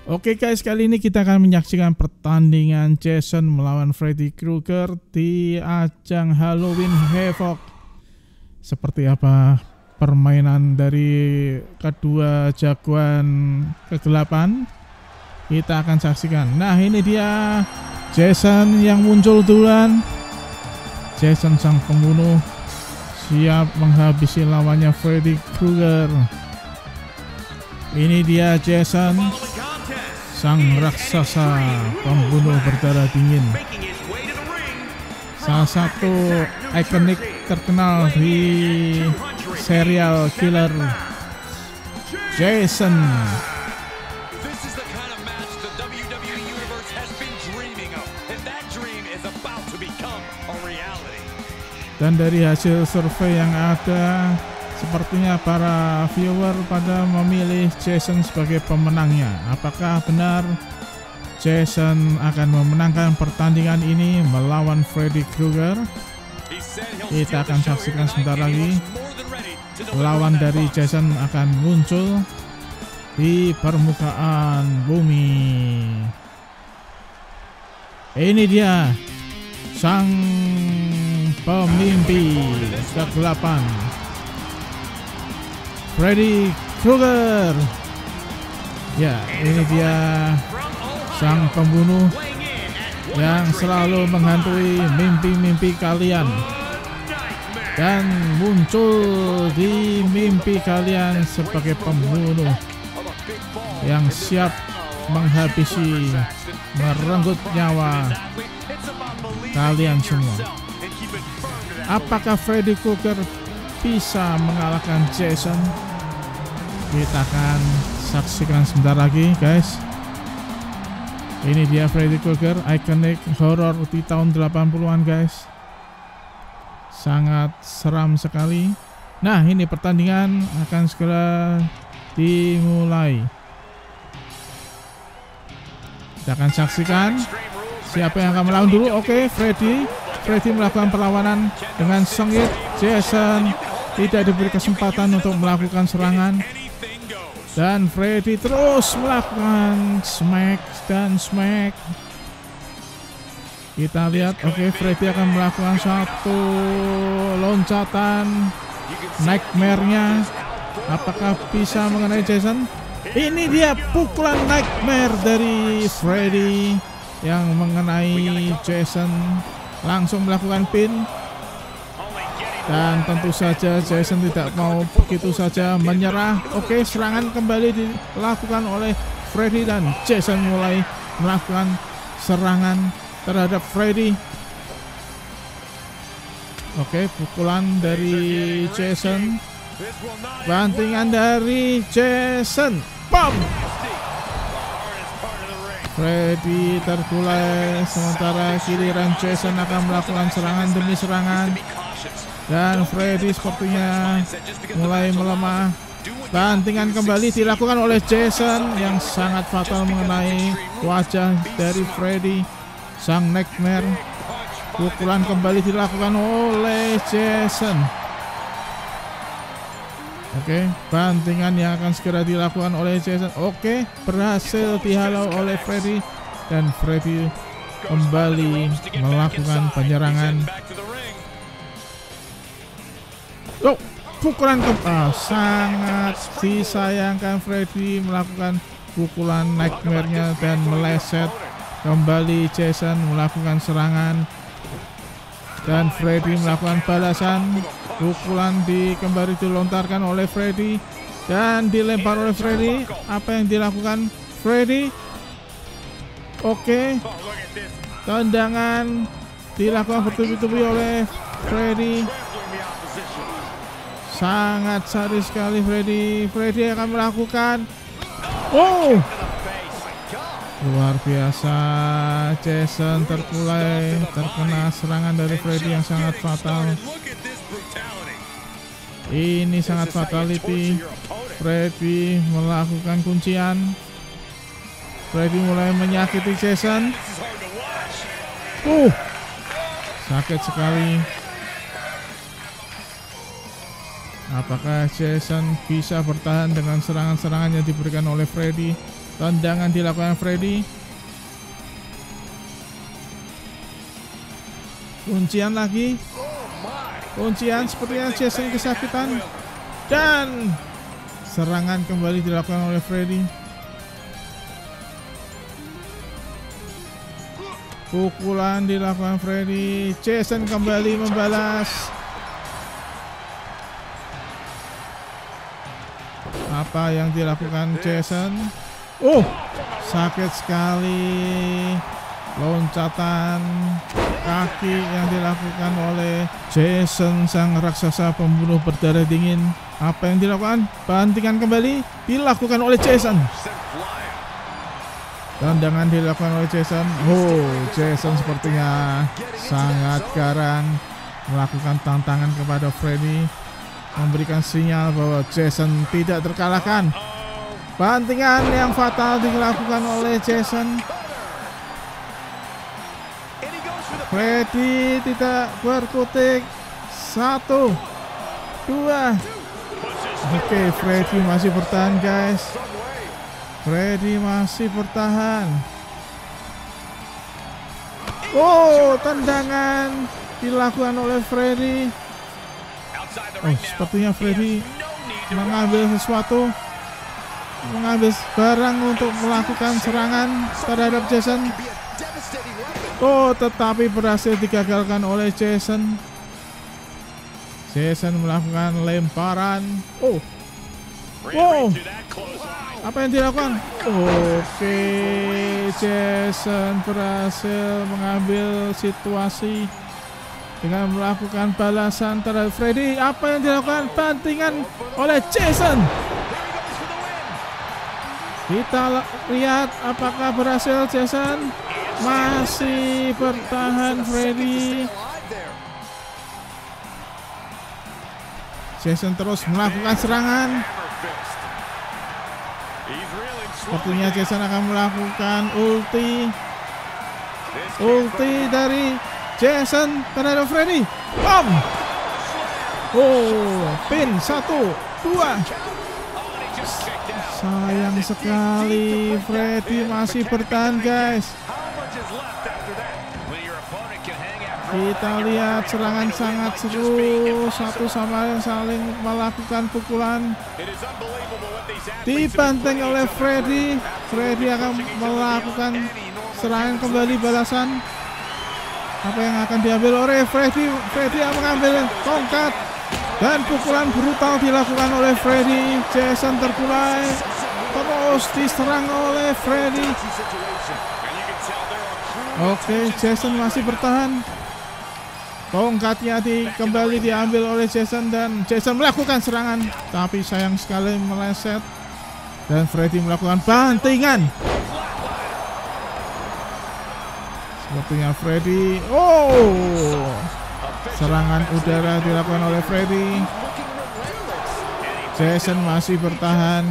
Oke guys, kali ini kita akan menyaksikan pertandingan Jason melawan Freddy Krueger di ajang Halloween Havoc. Seperti apa permainan dari kedua jagoan kegelapan, kita akan saksikan. Nah, ini dia Jason yang muncul duluan. Jason sang pembunuh siap menghabisi lawannya Freddy Krueger. Ini dia Jason, sang raksasa pembunuh berdarah dingin, salah satu ikonik terkenal di serial killer Jason. Dan dari hasil survei yang ada, sepertinya para viewer pada memilih Jason sebagai pemenangnya. Apakah benar Jason akan memenangkan pertandingan ini melawan Freddy Krueger? Kita akan saksikan sebentar lagi. Lawan dari Jason akan muncul di permukaan bumi. Ini dia sang pemimpi kegelapan, Freddy Krueger. Ya, ini dia sang pembunuh yang selalu menghantui mimpi-mimpi kalian dan muncul di mimpi kalian sebagai pembunuh yang siap menghabisi, merenggut nyawa kalian semua. Apakah Freddy Krueger bisa mengalahkan Jason? Kita akan saksikan sebentar lagi guys. Ini dia Freddy Krueger, ikonik horor di tahun 80-an guys. Sangat seram sekali. Nah, ini pertandingan akan segera dimulai. Kita akan saksikan siapa yang akan melawan dulu. Oke, Freddy melakukan perlawanan dengan sengit. Jason tidak diberi kesempatan untuk melakukan serangan, dan Freddy terus melakukan smack dan smack. Kita lihat, oke, Freddy akan melakukan satu loncatan nightmare-nya. Apakah bisa mengenai Jason? Ini dia pukulan nightmare dari Freddy yang mengenai Jason, langsung melakukan pin. Dan tentu saja Jason tidak mau begitu saja menyerah. Oke, serangan kembali dilakukan oleh Freddy dan Jason mulai melakukan serangan terhadap Freddy. Oke, pukulan dari Jason, bantingan dari Jason, bom! Freddy terkulai, sementara giliran Jason akan melakukan serangan demi serangan. Dan Freddy sepertinya mulai melemah. Bantingan kembali dilakukan oleh Jason yang sangat fatal mengenai wajah dari Freddy, sang nightmare. Pukulan kembali dilakukan oleh Jason. Oke, bantingan yang akan segera dilakukan oleh Jason. Oke, berhasil dihalau oleh Freddy, dan Freddy kembali melakukan penyerangan. Oh, pukulan sangat disayangkan. Freddy melakukan pukulan nightmare-nya dan meleset. Kembali Jason melakukan serangan, dan Freddy melakukan balasan. Pukulan kembali dilontarkan oleh Freddy dan dilempar oleh Freddy. Apa yang dilakukan Freddy? Oke, tendangan dilakukan bertubi-tubi oleh Freddy. Sangat sadis sekali Freddy. Freddy akan melakukan, oh, luar biasa. Jason terkulai, terkena serangan dari Freddy yang sangat fatal. Ini sangat fatality. Freddy melakukan kuncian. Freddy mulai menyakiti Jason. Sakit sekali. Apakah Jason bisa bertahan dengan serangan-serangan yang diberikan oleh Freddy? Tendangan dilakukan Freddy. Kuncian lagi. Kuncian sepertinya Jason kesakitan. Dan serangan kembali dilakukan oleh Freddy. Pukulan dilakukan Freddy. Jason kembali membalas. Apa yang dilakukan Jason? Oh, sakit sekali. Loncatan kaki yang dilakukan oleh Jason, sang raksasa pembunuh berdarah dingin. Apa yang dilakukan? Bantingan kembali dilakukan oleh Jason. Tendangan dilakukan oleh Jason. Oh, Jason sepertinya sangat garang melakukan tantangan kepada Freddy, memberikan sinyal bahwa Jason tidak terkalahkan. Bantingan yang fatal dilakukan oleh Jason. Freddy tidak berkutik. 1, 2. Oke, Freddy masih bertahan, guys. Freddy masih bertahan. Oh, tendangan dilakukan oleh Freddy. Oh, sepertinya Freddy mengambil sesuatu, mengambil barang untuk melakukan serangan terhadap Jason. Oh, tetapi berhasil digagalkan oleh Jason. Jason melakukan lemparan. Oh, wow. Apa yang dilakukan? Oke, Jason berhasil mengambil situasi dengan melakukan balasan terhadap Freddy. Apa yang dilakukan? Bantingan oleh Jason. Kita lihat apakah berhasil Jason. Masih bertahan Freddy. Jason terus melakukan serangan. Sepertinya Jason akan melakukan ulti dari Jason terhadap Freddy. Bom. Oh, pin 1, 2. Sayang sekali Freddy masih bertahan, guys. Kita lihat serangan sangat seru, satu sama lain saling melakukan pukulan. Dibanting oleh Freddy. Freddy akan melakukan serangan kembali balasan. Apa yang akan diambil oleh Freddy? Freddy akan mengambil tongkat dan pukulan brutal dilakukan oleh Freddy. Jason terkulai, terus diserang oleh Freddy. Oke, Jason masih bertahan. Tongkatnya kembali diambil oleh Jason dan Jason melakukan serangan, tapi sayang sekali meleset dan Freddy melakukan bantingan. Sepertinya Freddy, serangan udara dilakukan oleh Freddy. Jason masih bertahan.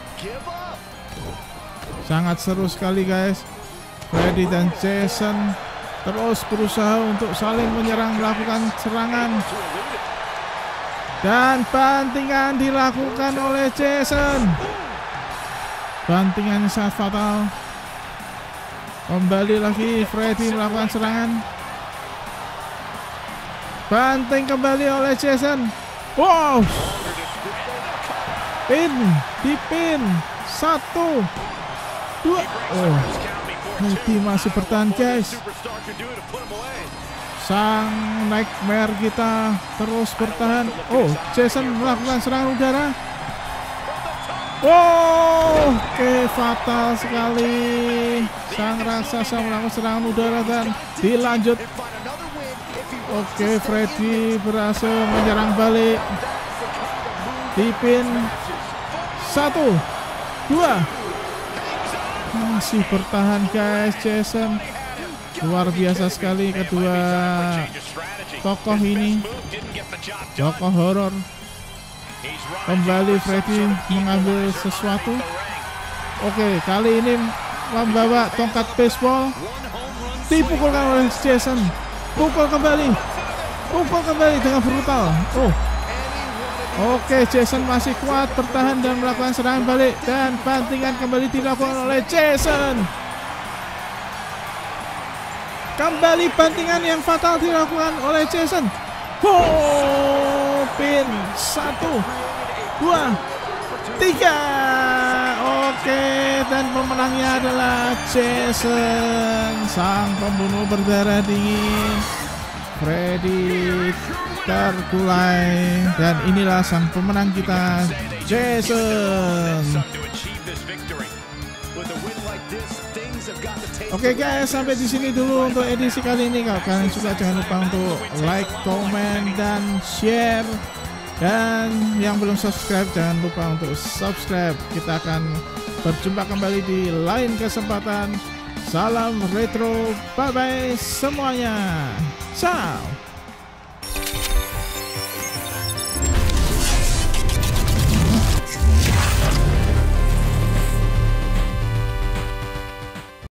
Sangat seru sekali, guys. Freddy dan Jason terus berusaha untuk saling menyerang, melakukan serangan. Dan bantingan dilakukan oleh Jason. Bantingan sangat fatal. Kembali lagi Freddy melakukan serangan. Banting kembali oleh Jason. Wow. Dipin 1, 2. Oh, Freddy masih bertahan, guys. Sang nightmare kita terus bertahan. Oh, Jason melakukan serangan udara. Wow, oke, fatal sekali. Sang raksasa melakukan serangan udara dan dilanjut. Oke, Freddy berhasil menyerang balik. Dipin 1, 2. Masih bertahan, guys. Jason luar biasa sekali kedua tokoh ini, tokoh horor. Kembali Freddy mengambil sesuatu. Oke, kali ini membawa tongkat baseball. Dipukulkan oleh Jason. Pukul kembali dengan brutal. Oh, Oke, Jason masih kuat bertahan dan melakukan serangan balik, dan bantingan kembali dilakukan oleh Jason. Kembali bantingan yang fatal dilakukan oleh Jason. Pin 1, 2, 3. Oke, dan pemenangnya adalah Jason, sang pembunuh berdarah dingin. Freddy terkulai, dan inilah sang pemenang kita, Jason. Oke guys, sampai di sini dulu untuk edisi kali ini. Kalau kalian suka, jangan lupa untuk like, komen, dan share. Dan yang belum subscribe, jangan lupa untuk subscribe. Kita akan berjumpa kembali di lain kesempatan. Salam retro, bye bye semuanya. Ciao.